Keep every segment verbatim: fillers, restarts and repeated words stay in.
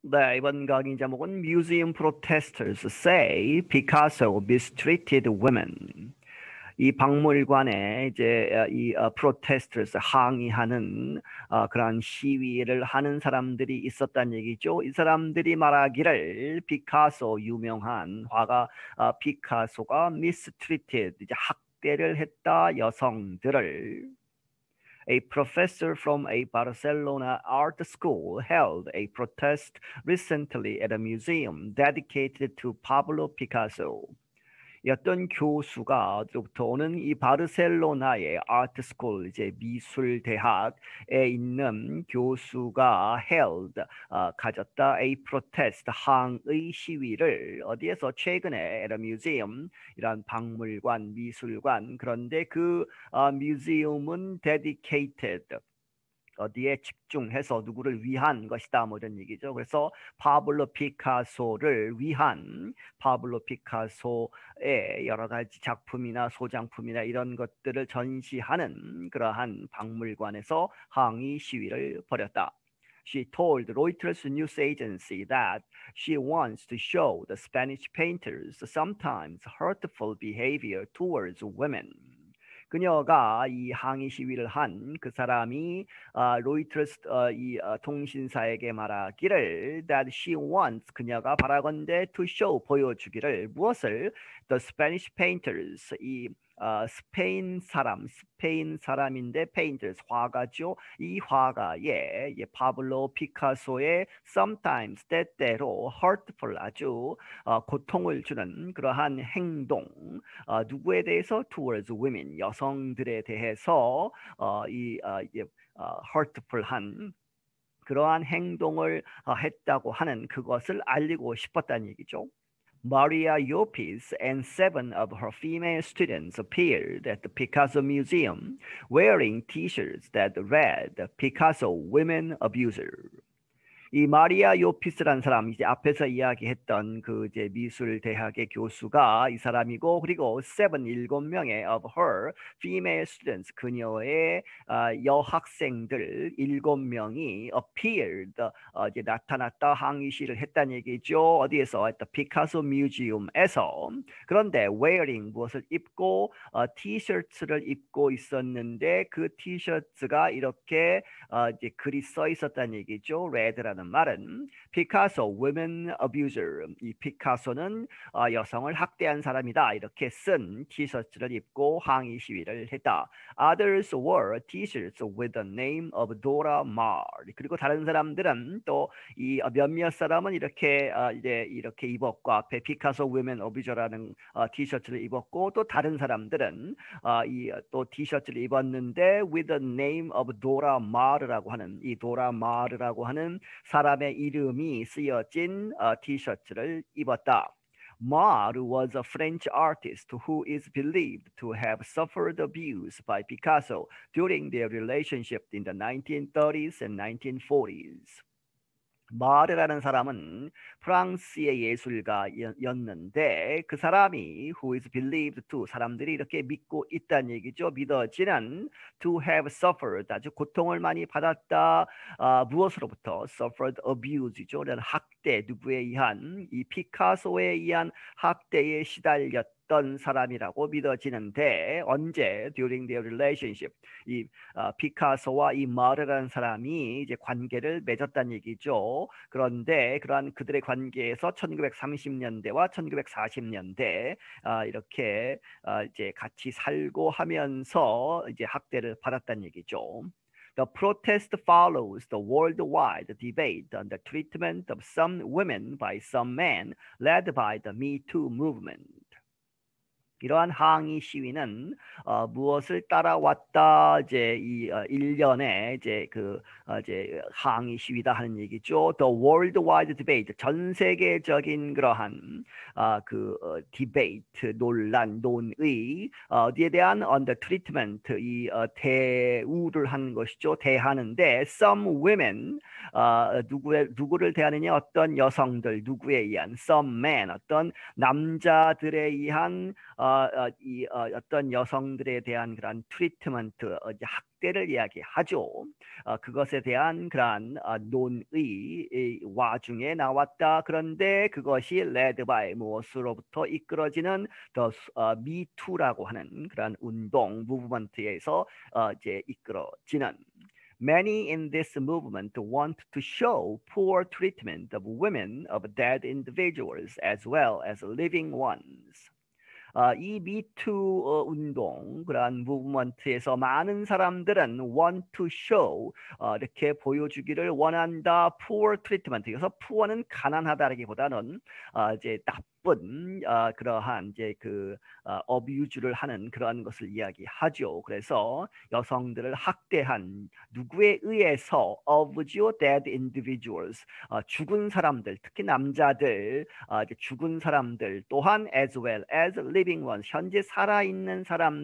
네, 이번 강의 제목은 Museum protesters say Picasso mistreated women. 이 박물관에 이제 어, 이 어, protesters 항의하는 어, 그런 시위를 하는 사람들이 있었다는 얘기죠. 이 사람들이 말하기를 피카소 유명한 화가 어, 피카소가 mistreated 이제 학대를 했다 여성들을. A professor from a Barcelona art school held a protest recently at a museum dedicated to Pablo Picasso. 어떤 교수가 어디로부터 오는 이 바르셀로나의 아트 스쿨 이제 미술 대학에 있는 교수가 held 어, 가졌다 a protest 항의 시위를 어디에서 최근에 at a museum 이란 박물관 미술관 그런데 그 어, museum은 dedicated 어디에 집중해서 누구를 위한 것이다 뭐 이런 얘기죠. 그래서 파블로 피카소를 위한 파블로 피카소의 여러 가지 작품이나 소장품이나 이런 것들을 전시하는 그러한 박물관에서 항의 시위를 벌였다. She told Reuters news agency that she wants to show the Spanish painters sometimes hurtful behavior towards women. 그녀가 이 항의 시위를 한 그 사람이 어, 로이터스 어, 이 어, 통신사에게 말하기를 that she wants 그녀가 바라건대 to show 보여주기를 무엇을 the Spanish painters 이 어, 스페인 사람, 스페인 사람인데 painters 화가죠. 이 화가의 예, 파블로 피카소의 sometimes 때때로 hurtful 아주 어, 고통을 주는 그러한 행동 어, 누구에 대해서 towards women 여성들에 대해서 어, 이 어, 예, 어, hurtful한 그러한 행동을 어, 했다고 하는 그것을 알리고 싶었다는 얘기죠. Maria Llopis and seven of her female students appeared at the Picasso Museum wearing T-shirts that read Picasso Women Abuser. 이 마리아 요피스라는 사람 이제 앞에서 이야기했던 그 이제 미술 대학의 교수가 이 사람이고 그리고 seven 일곱 명의 of her female students 그녀의 어, 여학생들 일곱 명이 appeared 어, 이제 나타났다 항의 시를 했다는 얘기죠. 어디에서 at the Picasso Museum에서 그런데 wearing 무엇을 입고 어, 티셔츠를 입고 있었는데 그 티셔츠가 이렇게 어, 이제 글이 써 있었다는 얘기죠. red라는 말은 피카소 women abuser 이 피카소는 어, 여성을 학대한 사람이다 이렇게 쓴 티셔츠를 입고 항의 시위를 했다. Others wore t-shirts with the name of Dora Maar 그리고 다른 사람들은 또 이 몇몇 사람은 이렇게 어, 이제 이렇게 입었고 앞에 피카소 women abuser라는 어, 티셔츠를 입었고 또 다른 사람들은 어, 이 또 티셔츠를 입었는데 with the name of Dora Maar라고 하는 이 도라 마르라고 하는 사람의 이름이 쓰여진 어, 티셔츠를 입었다. Maar was a French artist who is believed to have suffered abuse by Picasso during their relationship in the nineteen thirties and nineteen forties. 마르라는 사람은 프랑스의 예술가였는데 그 사람이 who is believed to 사람들이 이렇게 믿고 있다는 얘기죠. 믿어지는 to have suffered 아주 고통을 많이 받았다. 아, 무엇으로부터 suffered abuse죠. 학대 누구에 의한 이 피카소에 의한 학대에 시달렸다. 던 사람이라고 믿어지는데 언제 during their relationship 이 어, 피카소와 이 마르라는 사람이 이제 관계를 맺었다는 얘기죠. 그런데 그러한 그들의 관계에서 천구백삼십 년대와 천구백사십 년대 어, 이렇게 어, 이제 같이 살고 하면서 이제 학대를 받았다는 얘기죠. The protest follows the worldwide debate on the treatment of some women by some men led by the Me Too movement. 이러한 항의 시위는 어, 무엇을 따라왔다 이제 이 어, 일련의 이제 그 어, 이제 항의 시위다 하는 얘기죠. The worldwide debate 전 세계적인 그러한 어, 그 어, debate 논란 논의 어, 어디에 대한 on the treatment 이 어, 대우를 하는 것이죠. 대하는데 some women 어, 누구의 누구를 대하느냐 어떤 여성들 누구에 의한 some men 어떤 남자들에 의한 어, 어, 이 어, 어떤 여성들에 대한 그런 트리트먼트, 어, 이제 학대를 이야기하죠. 어, 그것에 대한 그런 어, 논의 이 와중에 나왔다. 그런데 그것이 led by 무엇으로부터 이끌어지는 더 어, 미투라고 하는 그런 운동 무브먼트에서 어, 이제 이끌어지는. Many in this movement want to show poor treatment of women, of dead individuals, as well as living ones. 아, 이 미투 어, 운동 그러한 무브먼트에서 많은 사람들은 want to show 어, 이렇게 보여주기를 원한다. poor treatment. 여기서 poor는 가난하다라기보다는 어, 이제 나쁜 어, 그러한 이제 그 어, 어뷰즈를 하는 그러한 것을 이야기하죠. 그래서 여성들을 학대한 누구에 의해서 of죠 dead individuals 어, 죽은 사람들 특히 남자들 어, 이제 죽은 사람들 또한 as well as living ones 현재 살아있는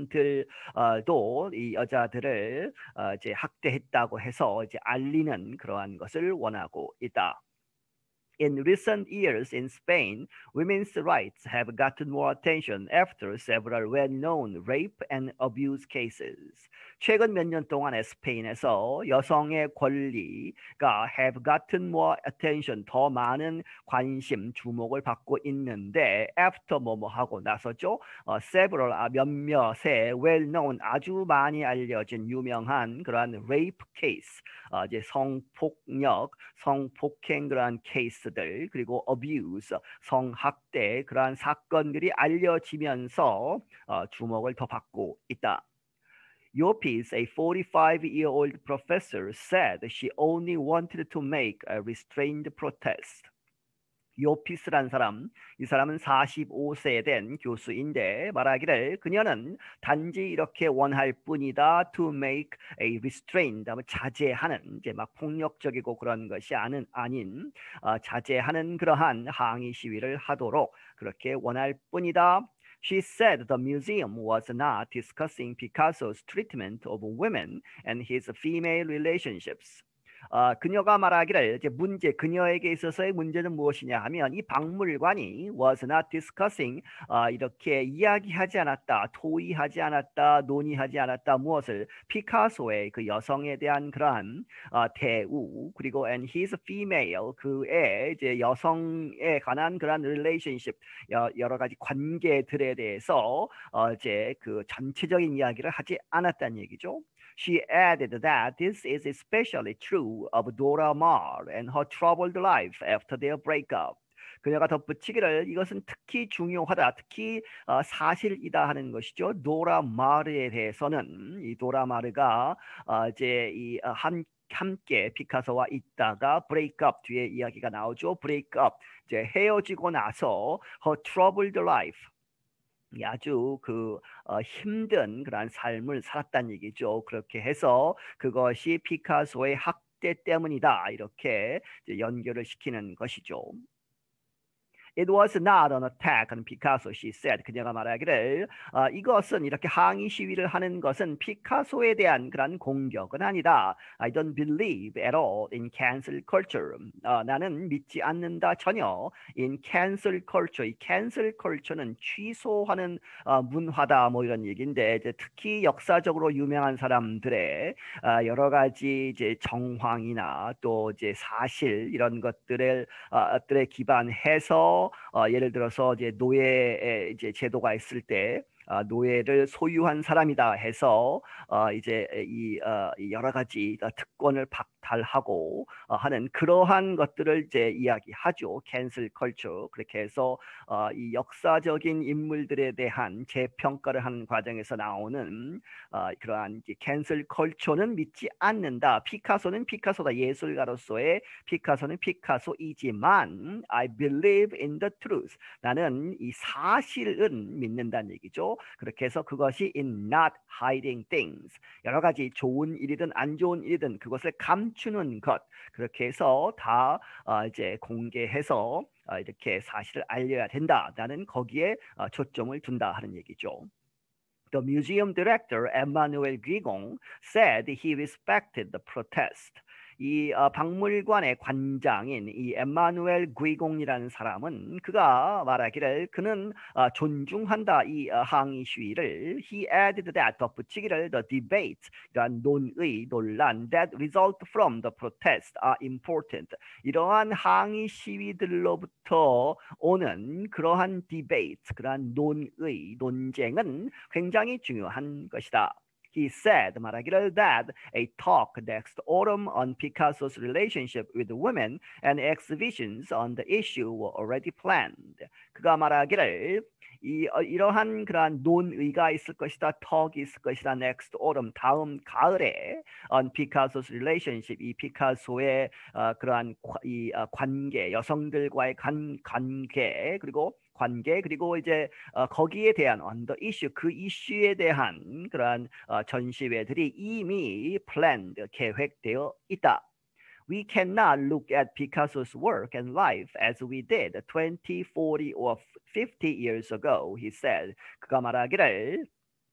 사람들도 이 여자들을 어, 이제 학대했다고 해서 이제 알리는 그러한 것을 원하고 있다. In recent years in Spain, women's rights have gotten more attention after several well-known rape and abuse cases. 최근 몇 년 동안에 스페인에서 여성의 권리가 have gotten more attention, 더 많은 관심, 주목을 받고 있는데 after 뭐뭐 하고 나서죠. 어, several, 아, 몇몇의 well-known, 아주 많이 알려진 유명한 그러한 rape case, 어, 이제 성폭력, 성폭행 그러한 케이스들 그리고 abuse, 성학대 그러한 사건들이 알려지면서 어, 주목을 더 받고 있다. Yopis, a forty-five-year-old professor, said she only wanted to make a restrained protest. 요피스란 사람, 이 사람은 사십오 세 된 교수인데 말하기를 그녀는 단지 이렇게 원할 뿐이다. To make a restraint, 자제하는, 이제 막 폭력적이고 그런 것이 아닌, 아닌 어, 자제하는 그러한 항의 시위를 하도록 그렇게 원할 뿐이다. She said the museum was not discussing Picasso's treatment of women and his female relationships. 어, 그녀가 말하기를 이제 문제 그녀에게 있어서의 문제는 무엇이냐 하면 이 박물관이 was not discussing 어, 이렇게 이야기하지 않았다, 토의하지 않았다, 논의하지 않았다 무엇을 피카소의 그 여성에 대한 그러한 어, 대우 그리고 and his female 그의 이제 여성에 관한 그러한 relationship 여, 여러 가지 관계들에 대해서 어, 이제 그 전체적인 이야기를 하지 않았다는 얘기죠. She added that this is especially true of Dora Maar and her troubled life after their breakup. 그녀가 덧붙이기를 이것은 특히 중요하다, 특히 어, 사실이다 하는 것이죠. 도라 마르에 대해서는 이 도라 마르가 어, 이제 이 어, 한 함께 피카소와 있다가 breakup 뒤에 이야기가 나오죠. breakup 이제 헤어지고 나서 her troubled life. 아주 그 어, 힘든 그런 삶을 살았다는 얘기죠. 그렇게 해서 그것이 피카소의 학대 때문이다. 이렇게 이제 연결을 시키는 것이죠. It was not an attack on Picasso, she said. 그녀가 말하기를 어, 이것은 이렇게 항의 시위를 하는 것은 피카소에 대한 그런 공격은 아니다. I don't believe at all in cancel culture. 어, 나는 믿지 않는다 전혀 in cancel culture. 이 cancel culture는 취소하는 어, 문화다 뭐 이런 얘기인데 이제 특히 역사적으로 유명한 사람들의 어, 여러 가지 이제 정황이나 또 이제 사실 이런 것들을 어, 들에 기반해서 어, 예를 들어서 이제 노예 이제 제도가 있을 때 어, 노예를 소유한 사람이다 해서 어, 이제 이 어, 여러 가지 특권을 박탈하고 어, 하는 그러한 것들을 이제 이야기하죠. 캔슬 컬처. 그렇게 해서 어, 이 역사적인 인물들에 대한 재평가를 하는 과정에서 나오는 어, 그러한 이제 캔슬 컬처는 믿지 않는다. 피카소는 피카소다. 예술가로서의 피카소는 피카소이지만 I believe in the truth. 나는 이 사실은 믿는다는 얘기죠. 그렇게 해서 그것이 in not hiding things. 여러 가지 좋은 일이든 안 좋은 일이든 그것을 감추는 것. 그렇게 해서 다 어, 이제 공개해서 어, 이렇게 사실을 알려야 된다. 나는 거기에 어, 초점을 둔다 하는 얘기죠. The museum director Emmanuel Guigon said he respected the protest. 이 어, 박물관의 관장인 이 에마누엘 구이공이라는 사람은 그가 말하기를 그는 어, 존중한다 이 어, 항의 시위를 he added that 덧붙이기를 the debate 이러한 논의 논란 that result from the protest are important 이러한 항의 시위들로부터 오는 그러한 debate 그러한 논의 논쟁은 굉장히 중요한 것이다. He said 말하기를 that a talk next autumn on Picasso's relationship with women and exhibitions on the issue were already planned. 그가 말하기를 이, 어, 이러한 그러한 논의가 있을 것이다, 턱이 있을 것이다. Next autumn 다음 가을에 on Picasso's relationship 이 피카소의 어, 그러한 이 어, 관계, 여성들과의 관, 관계 그리고 관계 그리고 이제 어, 거기에 대한 on the issue 그 이슈에 대한 그러한 어, 전시회들이 이미 planned 계획되어 있다. We cannot look at Picasso's work and life as we did twenty, forty or fifty years ago, he said. 그가 말하기를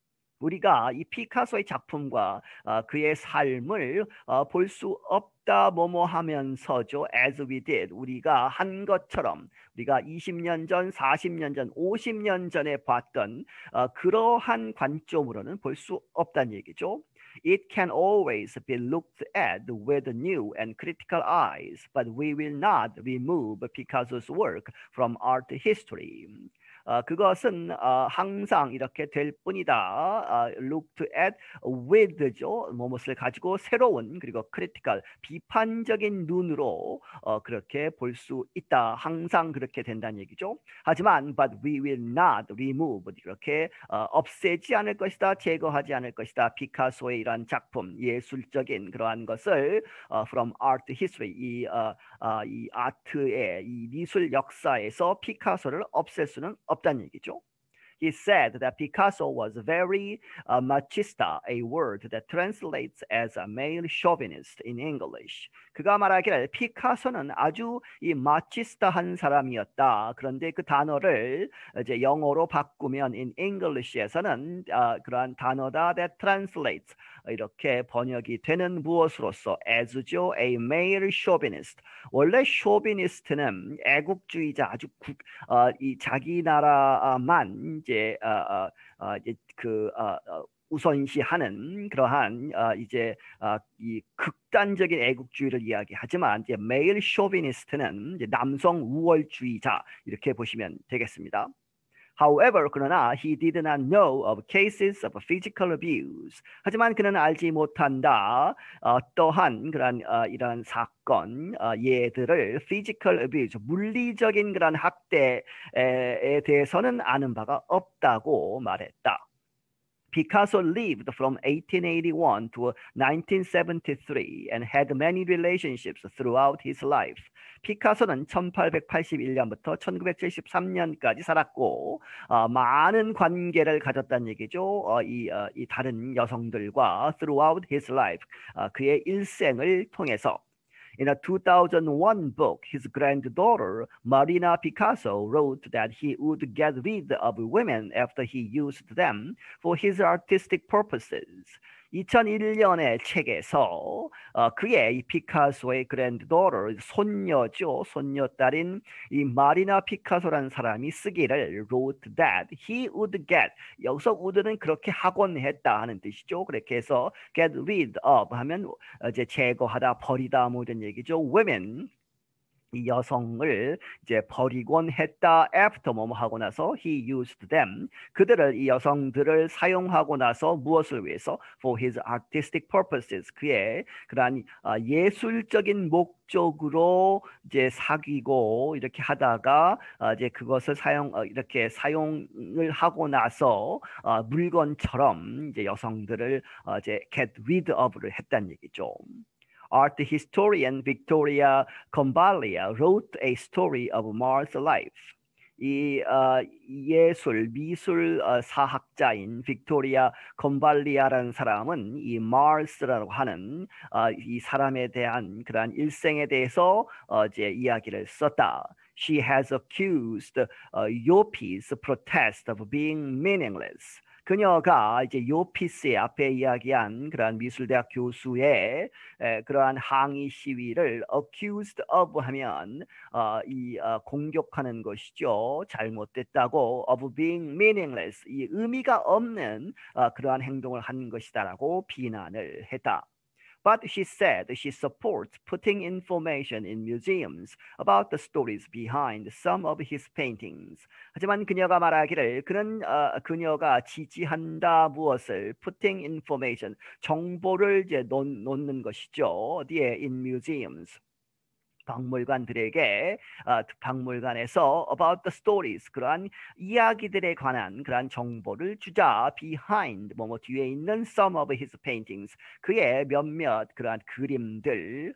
우리가 이 피카소의 작품과 어, 그의 삶을 어, 볼 수 없다 뭐뭐 하면서죠. As we did. 우리가 한 것처럼 우리가 이십 년 전, 사십 년 전, 오십 년 전에 봤던 어, 그러한 관점으로는 볼 수 없다는 얘기죠. It can always be looked at with new and critical eyes, but we will not remove Picasso's work from art history. 어, 그것은 어, 항상 이렇게 될 뿐이다. 어, looked at with죠. 무엇을 가지고 새로운 그리고 critical 비판적인 눈으로 어, 그렇게 볼 수 있다. 항상 그렇게 된다는 얘기죠. 하지만 but we will not remove 이렇게 어, 없애지 않을 것이다. 제거하지 않을 것이다. 피카소의 이러한 작품 예술적인 그러한 것을 어, from art history 이, 어, 어, 이 아트의 이 미술 역사에서 피카소를 없앨 수는 없다는 얘기죠. He said that Picasso was very uh, machista, a word that translates as a male chauvinist in English. 그가 말하기를 피카소는 아주 이 마치스타한 사람이었다. 그런데 그 단어를 이제 영어로 바꾸면 in English에서는 어, 그러한 단어다 that translates 이렇게 번역이 되는 무엇으로서 as죠, a male chauvinist. 원래 쇼비니스트는 애국주의자 아주 국, 어, 이 자기 나라만 이제 어, 어, 어, 이제 그 어, 어, 우선시하는 그러한 어, 이제 어, 이 극단적인 애국주의를 이야기하지만 이제 메일 쇼비니스트는 이제 남성 우월주의자 이렇게 보시면 되겠습니다. However, 그러나 he did not know of cases of physical abuse. 하지만 그는 알지 못한다. 어떠한 그런 어, 이런 사건 어, 예들을 physical abuse, 물리적인 그런 학대에 대해서는 아는 바가 없다고 말했다. Picasso lived from eighteen eighty-one to nineteen seventy-three and had many relationships throughout his life. 피카소는 천팔백팔십일 년부터 천구백칠십삼 년까지 살았고 어, 많은 관계를 가졌다는 얘기죠. 어, 이, 어, 이 다른 여성들과 throughout his life, 어, 그의 일생을 통해서. In a two thousand one book, his granddaughter, Marina Picasso, wrote that he would get rid of women after he used them for his artistic purposes. 이천일 년의 책에서 어, 그의 이 피카소의 그랜드도터 손녀죠, 손녀딸인 이 마리나 피카소라는 사람이 쓰기를 wrote that he would get 여기서 would는 그렇게 하곤 했다 하는 뜻이죠. 그렇게 해서 get rid of 하면 이제 제거하다, 버리다 뭐 이런 얘기죠. women 이 여성을 이제 버리곤 했다. after 뭐뭐 하고 나서 he used them 그들을 이 여성들을 사용하고 나서 무엇을 위해서 for his artistic purposes 그의 그러한 어, 예술적인 목적으로 이제 사귀고 이렇게 하다가 어, 이제 그것을 사용 어, 이렇게 사용을 하고 나서 어, 물건처럼 이제 여성들을 어, 이제 get rid of를 했다는 얘기죠. Art historian Victoria Convalia wrote a story of Mars life. 이 어, 예술 미술 어, 사학자인 빅토리아 컨발리아라는 사람은 이 마르스라고 하는 어, 이 사람에 대한 그러한 일생에 대해서 어, 이제 이야기를 썼다. She has accused uh, Yopi's protest of being meaningless. 그녀가 이제 요 피스의 앞에 이야기한 그러한 미술대학 교수의 에, 그러한 항의 시위를 accused of 하면 어, 이 어, 공격하는 것이죠. 잘못됐다고 of being meaningless 이 의미가 없는 어, 그러한 행동을 한 것이다라고 비난을 했다. But she said she supports putting information in museums about the stories behind some of his paintings. 하지만 그녀가 말하기를 그는 어, 그녀가 지지한다 무엇을 putting information 정보를 이제 놓, 놓는 것이죠. 어디에 in museums. 박물관들에게 어, 박물관에서 about the stories 그러한 이야기들에 관한 그러한 정보를 주자 behind 뭐뭐 뒤에 있는 some of his paintings 그의 몇몇 그러한 그림들의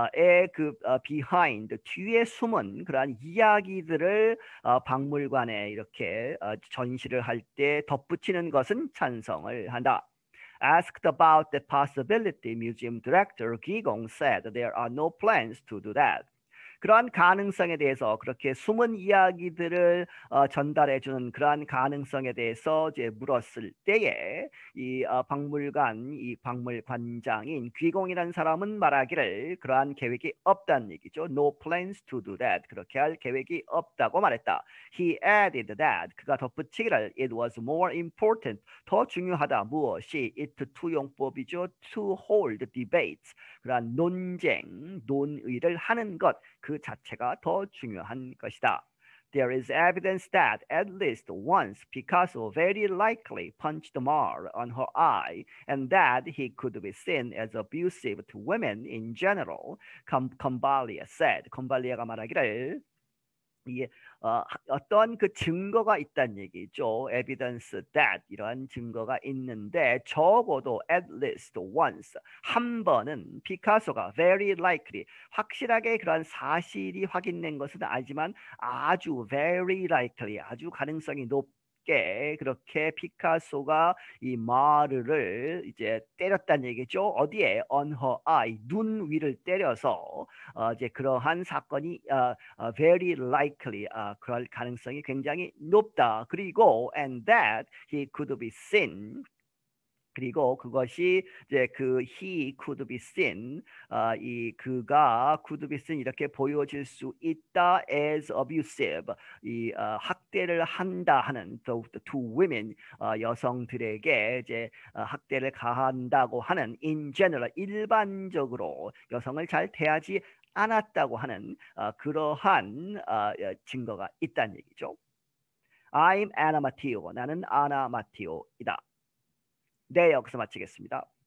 그 어, behind 뒤에 숨은 그러한 이야기들을 어, 박물관에 이렇게 어, 전시를 할 때 덧붙이는 것은 찬성을 한다. Asked about the possibility, museum director Gigong said there are no plans to do that. 그러한 가능성에 대해서 그렇게 숨은 이야기들을 어, 전달해주는 그러한 가능성에 대해서 이제 물었을 때에 이 어, 박물관 이 박물관장인 귀공이라는 사람은 말하기를 그러한 계획이 없다는 얘기죠. No plans to do that. 그렇게 할 계획이 없다고 말했다. He added that 그가 덧붙이기를 it was more important 더 중요하다 무엇이 it 투용법이죠. To hold debates 그러한 논쟁 논의를 하는 것 그 자체가 더 중요한 것이다. There is evidence that at least once Picasso very likely punched Mar on her eye and that he could be seen as abusive to women in general. 컴발리아 said. 컴발리아가 말하기를 이 어, 어떤 그 증거가 있다는 얘기죠. evidence that 이러한 증거가 있는데 적어도 at least once 한 번은 피카소가 very likely 확실하게 그런 사실이 확인된 것은 아니지만 아주 very likely 아주 가능성이 높게 그렇게 피카소가 이 마르를 이제 때렸다는 얘기죠. 어디에 on her eye 눈 위를 때려서 어, 이제 그러한 사건이 어, 어, very likely 어, 그럴 가능성이 굉장히 높다. 그리고 and that he could be seen 그리고 그것이 이제 그 he could be seen 어, 이 그가 could be seen 이렇게 보여질 수 있다 as abusive 이 어, 학대를 한다 하는 to, to women 어, 여성들에게 이제 어, 학대를 가한다고 하는 in general 일반적으로 여성을 잘 대하지 않았다고 하는 어, 그러한 어, 증거가 있다는 얘기죠. I'm Anna Matteo. 나는 아나 마티오이다. 네, 여기서 마치겠습니다.